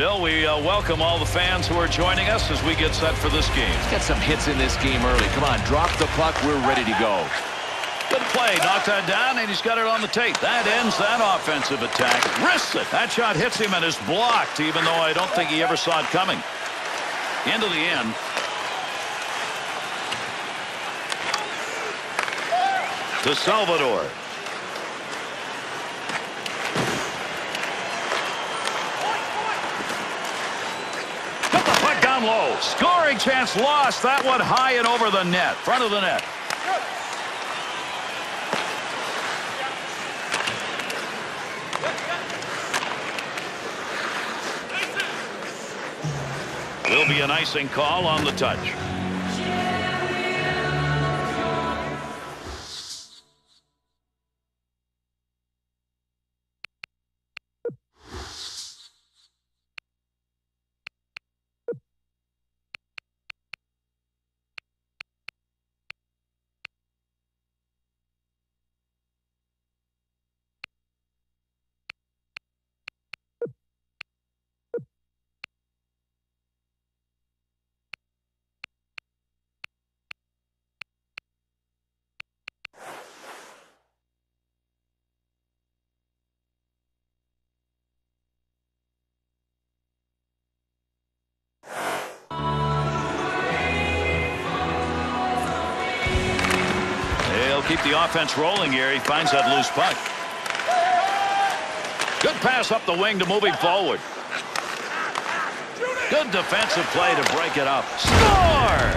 Bill, we welcome all the fans who are joining us as we get set for this game. Let's get some hits in this game early. Come on, drop the puck. We're ready to go. Good play. Knocked that down, and he's got it on the tape. That ends that offensive attack. Wrists it. That shot hits him and is blocked, even though I don't think he ever saw it coming. Into the end. To Salvador. Put the puck down low. Scoring chance lost. That one high and over the net. Front of the net. Will be an icing call on the touch. Keep the offense rolling here. He finds that loose puck. Good pass up the wing to move him forward. Good defensive play to break it up. Score!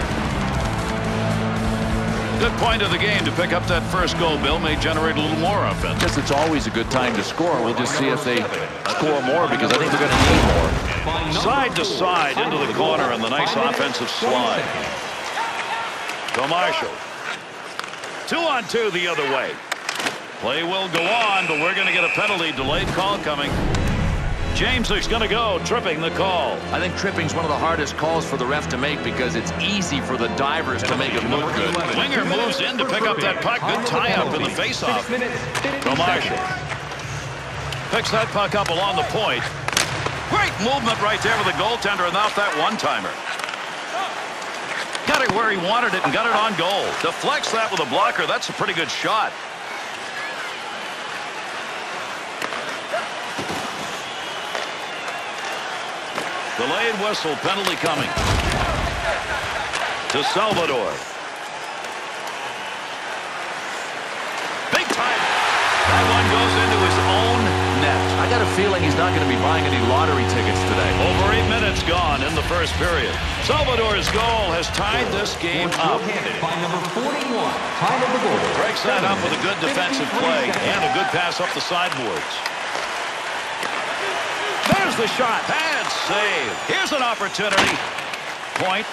Good point of the game to pick up that first goal. Bill may generate a little more offense. Guess it's always a good time to score. We'll just see if they score more because I think they're going to need more. Side to side into the corner and the nice offensive slide. To Marshall. 2-on-2 the other way. Play will go on, but we're going to get a penalty. Delayed call coming. James is going to go, tripping the call. I think tripping's one of the hardest calls for the ref to make because it's easy for the divers to make it look good. Winger moves in to pick up that puck. Good tie-up in the face-off. To Marshall. Picks that puck up along the point. Great movement right there with the goaltender, and out that one-timer. Got it where he wanted it and got it on goal. Deflects that with a blocker. That's a pretty good shot. Delayed whistle. Penalty coming. To Salvador. Big time. That one goes into his own net. I got a feeling he's not going to be buying any lottery tickets today. Over 8 minutes gone in the first period. Salvador's goal has tied this game up. By number 41, time of the goal. Breaks that up with a good defensive play and a good pass up the sideboards. There's the shot. Bad save. Here's an opportunity. Point.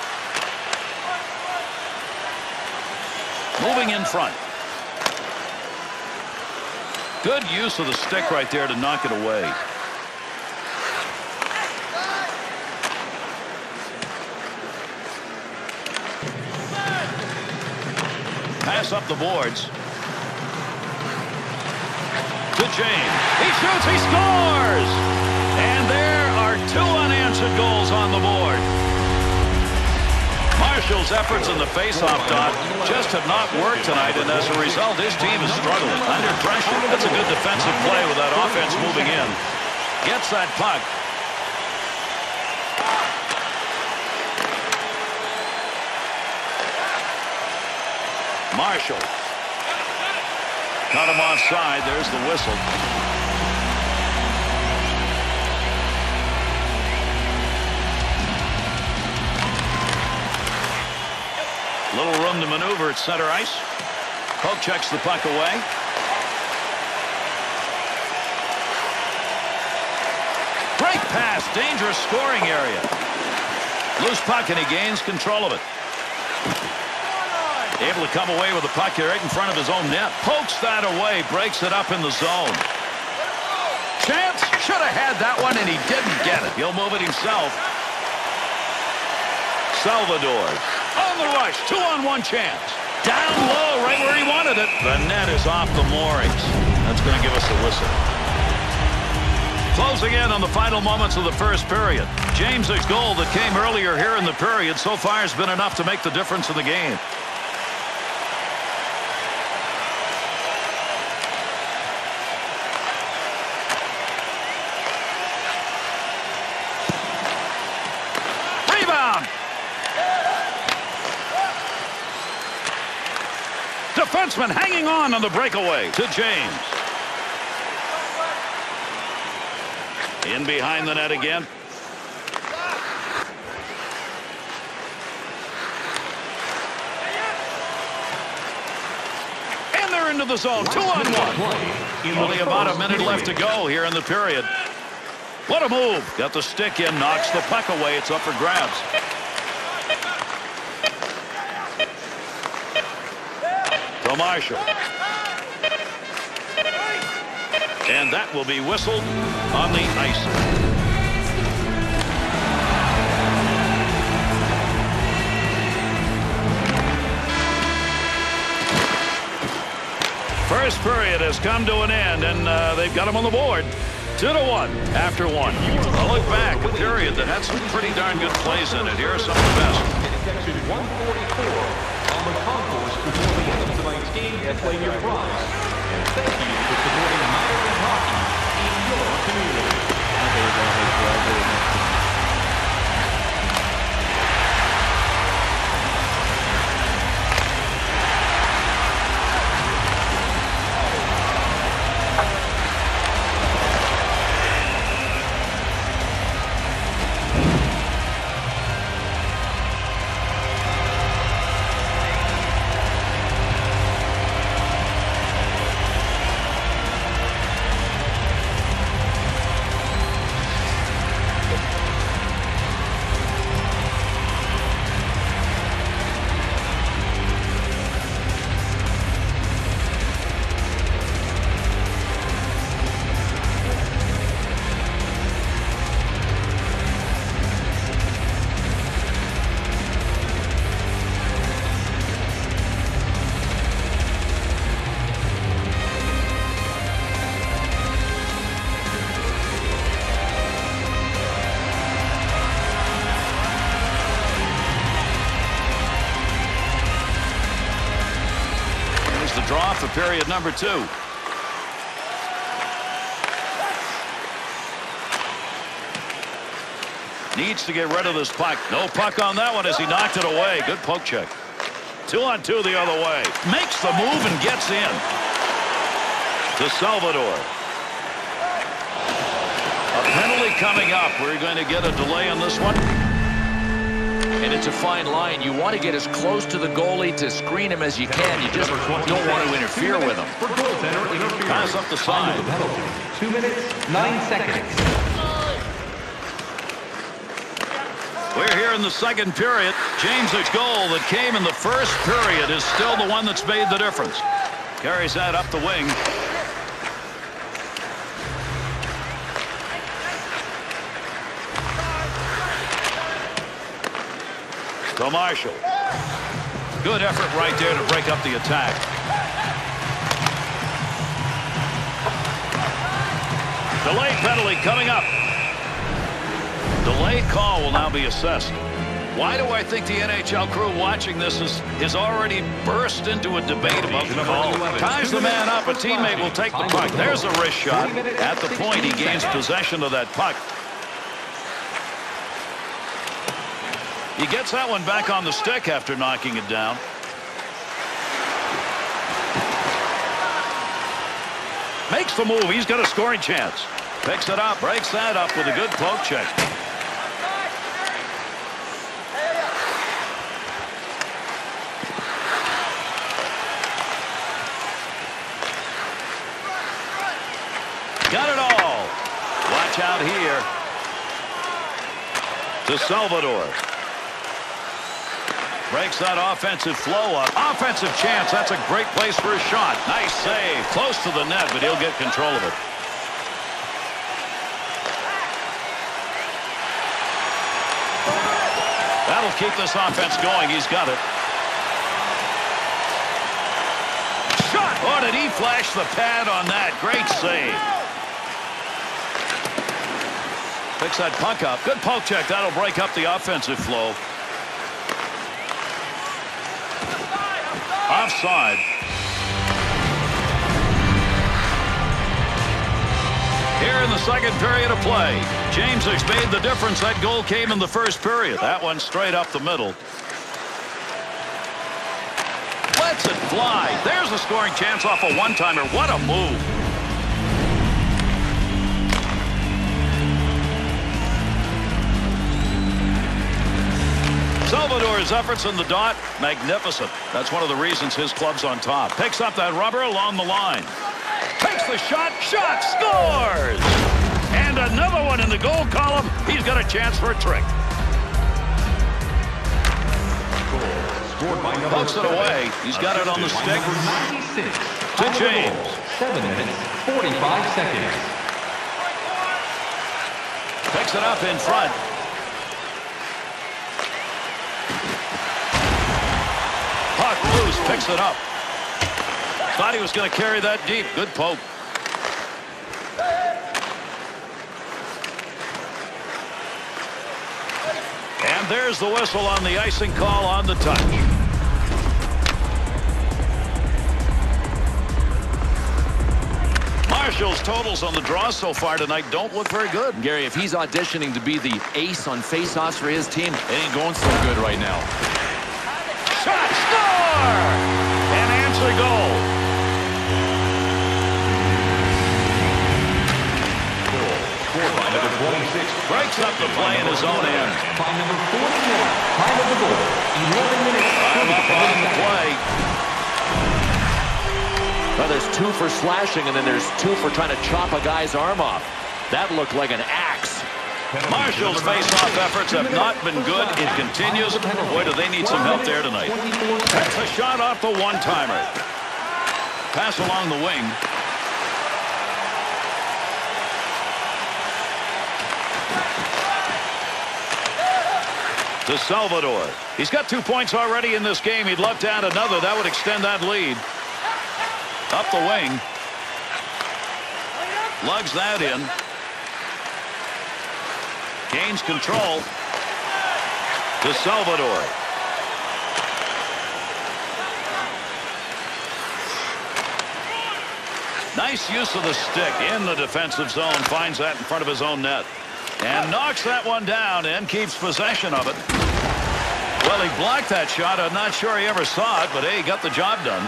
Moving in front. Good use of the stick right there to knock it away. Pass up the boards. To James. He shoots, he scores! And there are 2 unanswered goals on the board. Marshall's efforts in the face-off dot just have not worked tonight, and as a result, his team is struggling under pressure. That's a good defensive play with that offense moving in. Gets that puck. Marshall. Cut him offside. There's the whistle. Little room to maneuver at center ice. Poke checks the puck away. Great pass. Dangerous scoring area. Loose puck, and he gains control of it. Able to come away with the puck here right in front of his own net. Pokes that away. Breaks it up in the zone. Chance. Should have had that one, and he didn't get it. He'll move it himself. Salvador. On the rush. 2-on-1 chance. Down low, right where he wanted it. The net is off the moorings. That's going to give us a whistle. Closing in on the final moments of the first period. James's goal that came earlier here in the period so far has been enough to make the difference in the game. Rebound! Defenseman hanging on the breakaway to James. In behind the net again. And they're into the zone. 2-on-1. Only about a minute left to go here in the period. What a move. Got the stick in, knocks the puck away. It's up for grabs. To Marshall. And that will be whistled on the ice. First period has come to an end, and they've got them on the board. 2-1 after one. A look back, a period that had some pretty darn good plays in it. Here are some of the best. Section 144 on the concourse before the end of tonight's game and claim your prize. And thank you for supporting Modern Hockey in your community. Draw for period number 2. Needs to get rid of this puck. No puck on that one as he knocked it away. Good poke check. 2-on-2 the other way. Makes the move and gets in. To Salvador. A penalty coming up. We're going to get a delay on this one. And it's a fine line. You want to get as close to the goalie to screen him as you can. You just don't want to interfere with him. Pass up the side. 2 minutes, 9 seconds. We're here in the second period. James's goal that came in the first period is still the one that's made the difference. Carries that up the wing. To Marshall. Good effort right there to break up the attack. Delay penalty coming up. Delay call will now be assessed. Why do I think the NHL crew watching this is already burst into a debate about the call? Ties the man up. A teammate will take the puck. There's a wrist shot. At the point, he gains possession of that puck. He gets that one back on the stick after knocking it down. Makes the move. He's got a scoring chance. Picks it up. Breaks that up with a good poke check. Got it all. Watch out here. To Salvador. Breaks that offensive flow up. Offensive chance. That's a great place for a shot. Nice save. Close to the net, but he'll get control of it. That'll keep this offense going. He's got it. Shot. Oh, did he flash the pad on that? Great save. Picks that puck up. Good poke check. That'll break up the offensive flow. Offside. Here in the second period of play, Jamesic made the difference. That goal came in the first period. That one straight up the middle. Lets it fly. There's a scoring chance off a one-timer. What a move. Salvador's efforts in the dot, magnificent. That's one of the reasons his club's on top. Picks up that rubber along the line. Takes the shot, scores! And another one in the goal column. He's got a chance for a trick. Pokes it away. He's got it on the stick. To James. 7 minutes, 45 seconds. Picks it up in front. Puck loose, picks it up. Thought he was going to carry that deep. Good poke. And there's the whistle on the icing call on the touch. Marshall's totals on the draw so far tonight don't look very good. Gary, if he's auditioning to be the ace on faceoffs for his team, it ain't going so good right now. Shot, score! And answer goal. Scored by number 26. Breaks up the play in his own end. By number 41. Time of the goal. 11 minutes. I'm up on the play. Well, there's 2 for slashing, and then there's 2 for trying to chop a guy's arm off. That looked like an axe. Marshall's face-off efforts have not been good. It continues. Boy, do they need some help there tonight. That's a shot off the one-timer. Pass along the wing. To Salvador. He's got 2 points already in this game. He'd love to add another. That would extend that lead. Up the wing. Lugs that in. Gains control. To Salvador. Nice use of the stick in the defensive zone. Finds that in front of his own net. And knocks that one down and keeps possession of it. Well, he blocked that shot. I'm not sure he ever saw it, but hey, he got the job done.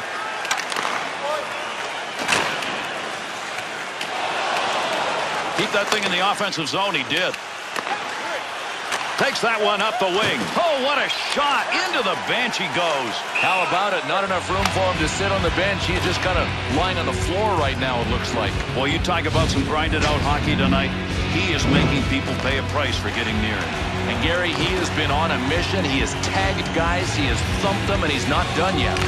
Keep that thing in the offensive zone. He did. Takes that one up the wing. Oh, what a shot. Into the bench he goes. How about it? Not enough room for him to sit on the bench. He's just kind of lying on the floor right now, it looks like. Boy, you talk about some grinded-out hockey tonight. He is making people pay a price for getting near him. And, Gary, he has been on a mission. He has tagged guys. He has thumped them, and he's not done yet.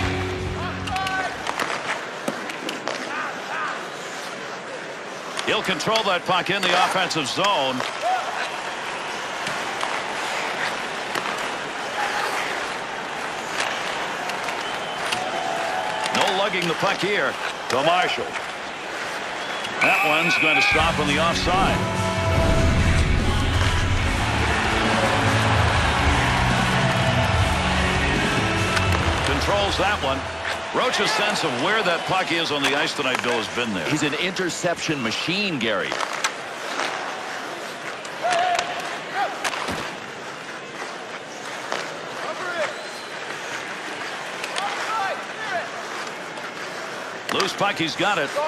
He'll control that puck in the offensive zone. No lugging the puck here to Marshall. That one's going to stop on the offside. Controls that one. Roach's sense of where that puck is on the ice tonight, Bill, has been there. He's an interception machine, Gary. Loose puck, he's got it.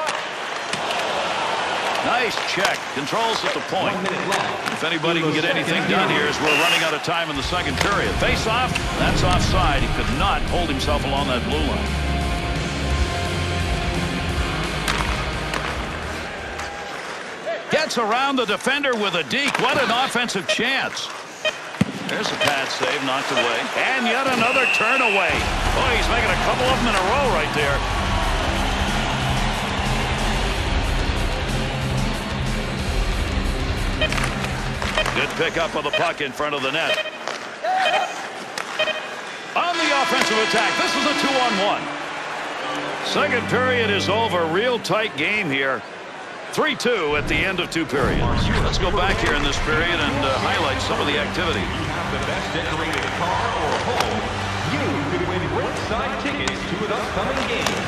Nice check. Controls at the point. If anybody can get anything done here as we're running out of time in the second period. Face off, that's offside. He could not hold himself along that blue line. Gets around the defender with a deke. What an offensive chance. There's a pad save, knocked away. And yet another turn away. Boy, he's making a couple of them in a row right there. Good pickup of the puck in front of the net. On the offensive attack, this is a 2-on-1. Second period is over. Real tight game here. 3-2 at the end of 2 periods. Let's go back here in this period and highlight some of the activity. You have the best decorated car or home. You could win ringside tickets to an upcoming game.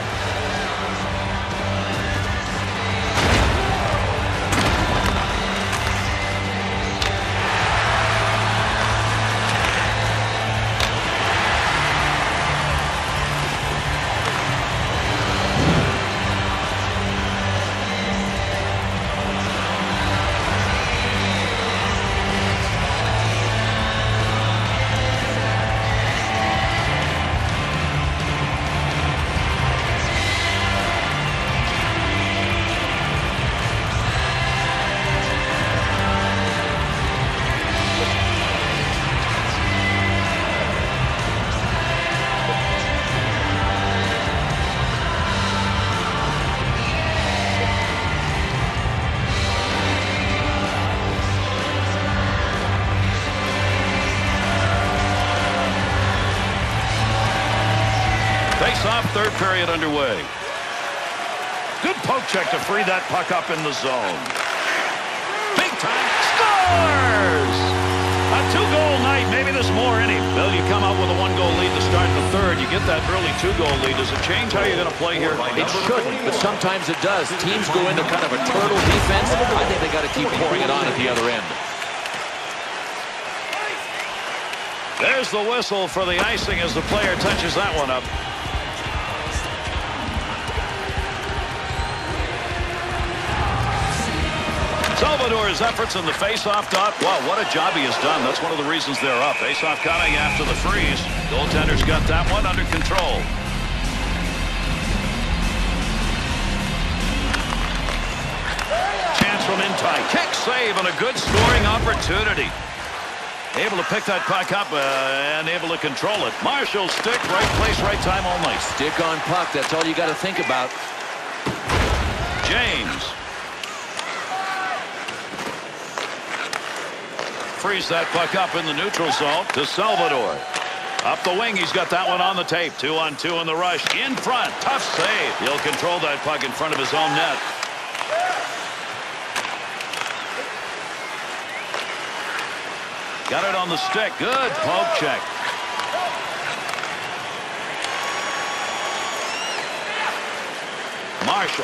Face-off, 3rd period underway. Good poke check to free that puck up in the zone. Big time. Scores! A 2-goal night. Maybe there's more in him. Bill, you come out with a 1-goal lead to start the 3rd. You get that early 2-goal lead. Does it change how you're going to play here? It shouldn't, but sometimes it does. Teams go into kind of a turtle defense. I think they got to keep pouring it on at the other end. There's the whistle for the icing as the player touches that one up. Salvador's efforts in the face-off dot. Wow, what a job he has done. That's one of the reasons they're up. Face-off coming after the freeze. Goaltender's got that one under control. Chance from in tight. Kick save and a good scoring opportunity. Able to pick that puck up and able to control it. Marshall stick, right place, right time all night. Stick on puck. That's all you got to think about. James. Frees that puck up in the neutral zone to Salvador. Up the wing, he's got that one on the tape. 2-on-2 in the rush. In front, tough save. He'll control that puck in front of his own net. Got it on the stick. Good poke check. Marshall.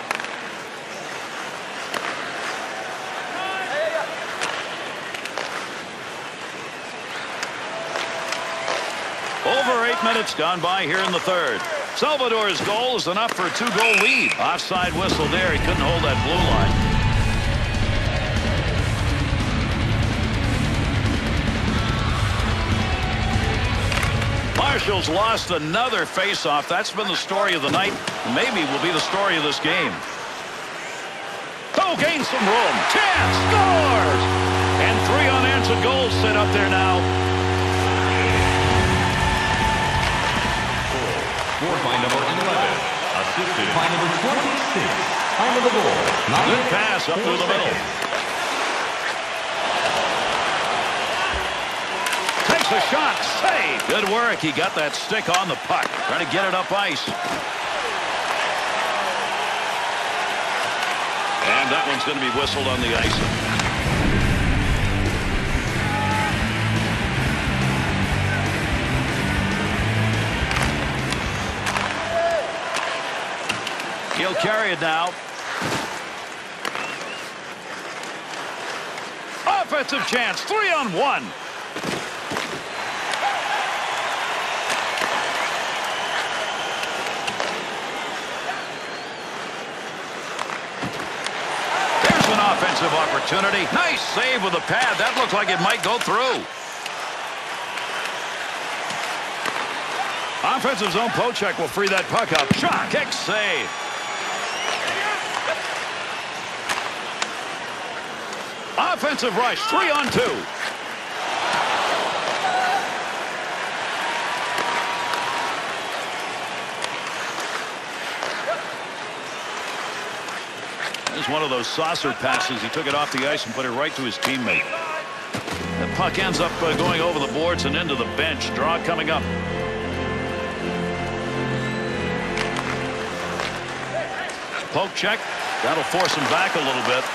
Over 8 minutes gone by here in the 3rd. Salvador's goal is enough for a 2-goal lead. Offside whistle there. He couldn't hold that blue line. Marshall's lost another face-off. That's been the story of the night. Maybe will be the story of this game. Oh, gains some room. Chance scores! And 3 unanswered goals sit up there now. Scored by number 11. Assisted by number 26. Time of the goal. Good pass up through the middle. Takes a shot. Save. Good work. He got that stick on the puck. Trying to get it up ice. And that one's going to be whistled on the ice. He'll carry it now. Offensive chance. 3-on-1. There's an offensive opportunity. Nice save with the pad. That looked like it might go through. Offensive zone poke check will free that puck up. Shot. Kick save. Offensive rush, 3-on-2. There's one of those saucer passes. He took it off the ice and put it right to his teammate. The puck ends up going over the boards and into the bench. Draw coming up. Poke check. That'll force him back a little bit.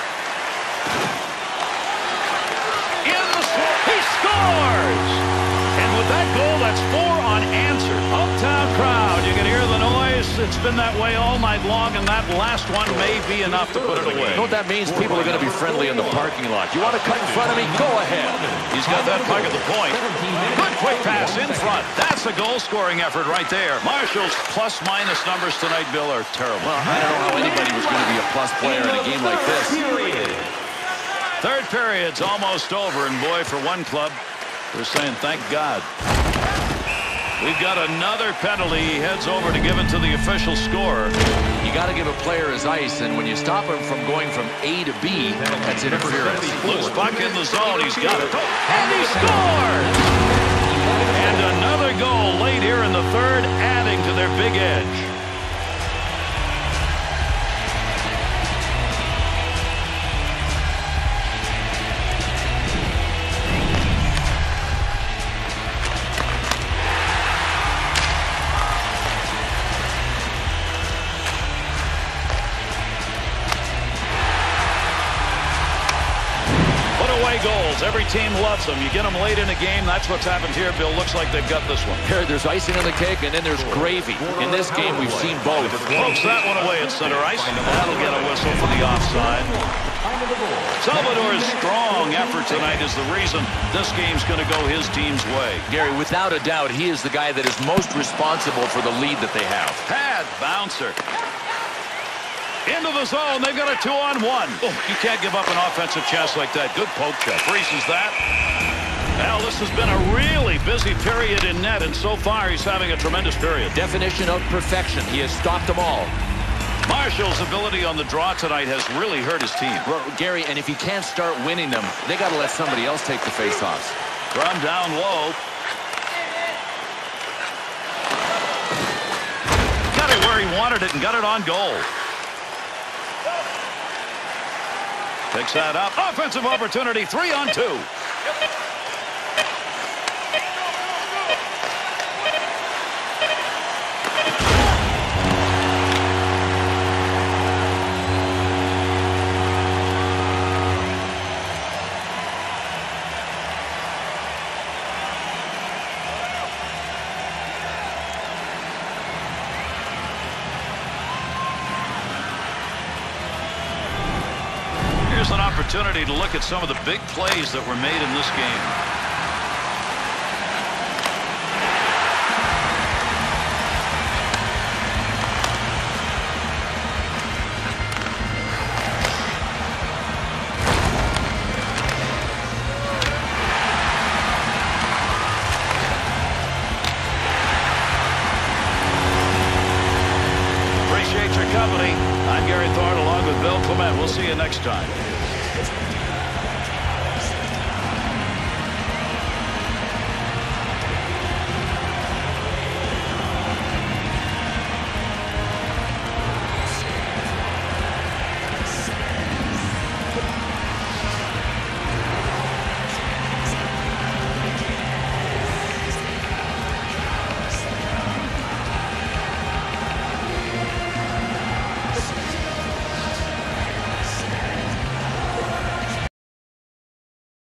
He scores! And with that goal, that's 4 unanswered. Uptown crowd, you can hear the noise. It's been that way all night long, and that last one may be enough to put it away. You know what that means? People are going to be friendly in the parking lot. You want to cut in front of me? Go ahead. He's got that puck at the point. Good quick pass in front. That's a goal-scoring effort right there. Marshall's plus-minus numbers tonight, Bill, are terrible. Well, I don't know how anybody was going to be a plus player in a game like this. Third period's almost over, and boy, for one club, they're saying thank God. We've got another penalty. He heads over to give it to the official scorer. You got to give a player his ice, and when you stop him from going from A to B, that's interference. Loose puck in the zone. He's got it. And he scores! And another goal late here in the third, adding to their big edge. Goals. Every team loves them. You get them late in a game. That's what's happened here, Bill. Looks like they've got this one. Here, there's icing on the cake, and then there's gravy. In this game, we've seen both. Pokes that one away at center ice. That'll get a whistle for the offside. Salvador's strong effort tonight is the reason this game's going to go his team's way. Gary, without a doubt, he is the guy that is most responsible for the lead that they have. Pad bouncer. Into the zone. They've got a 2-on-1. Oh, you can't give up an offensive chance like that. Good poke check. Freezes that. Now, this has been a really busy period in net, and so far he's having a tremendous period. Definition of perfection. He has stopped them all. Marshall's ability on the draw tonight has really hurt his team. Well, Gary, and if he can't start winning them, they got to let somebody else take the faceoffs. From down low. Got it where he wanted it and got it on goal. Picks that up. Offensive opportunity. 3-on-2. An opportunity to look at some of the big plays that were made in this game. Appreciate your company. I'm Gary Thorne along with Bill Clement. We'll see you next time.